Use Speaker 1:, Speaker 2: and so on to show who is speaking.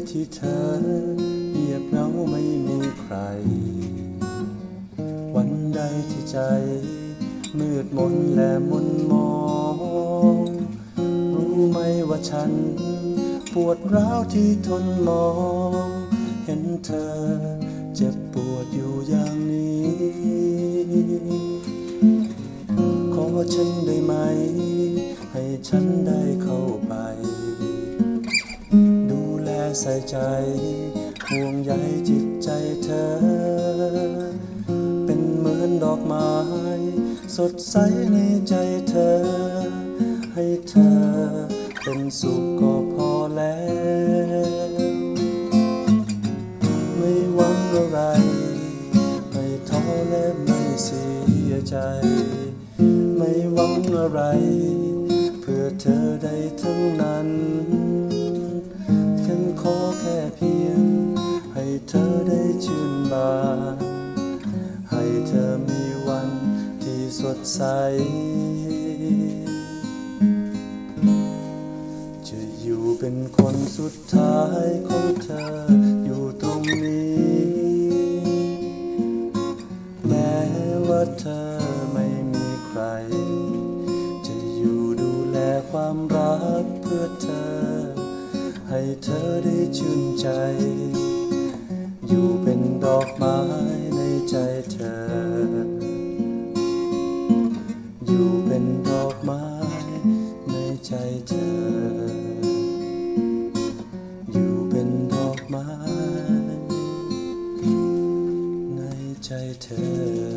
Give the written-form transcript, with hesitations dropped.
Speaker 1: ที่เธอเงียบเหงาไม่มีใครวันใดที่ใจมืดมนและมุนมองรู้ไหมว่าฉันปวดร้าวที่ทนมองเห็นเธอเจ็บปวดอยู่อย่างนี้ขอฉันได้ไหมให้ฉันได้เข้าไปดูแลใส่ใจห่วงใยจิตใจเธอเป็นเหมือนดอกไม้สดใสในใจเธอให้เธอเป็นสุขก็พอแล้วไม่หวังอะไรไม่ท้อและไม่เสียใจไม่หวังอะไรเพื่อเธอได้ทั้งนั้นฉันขอแค่เพียงให้เธอได้ชื่นบานให้เธอมีวันที่สดใสจะอยู่เป็นคนสุดท้ายของเธออยู่ตรงนี้แม้ว่าเธอไม่มีใครจะอยู่ดูแลความรักเพื่อเธอให้เธอได้ชื่นใจอยู่เป็นดอกไม้ในใจเธออยู่เป็นดอกไม้ในใจเธออยู่เป็นดอกไม้ในใจเธอ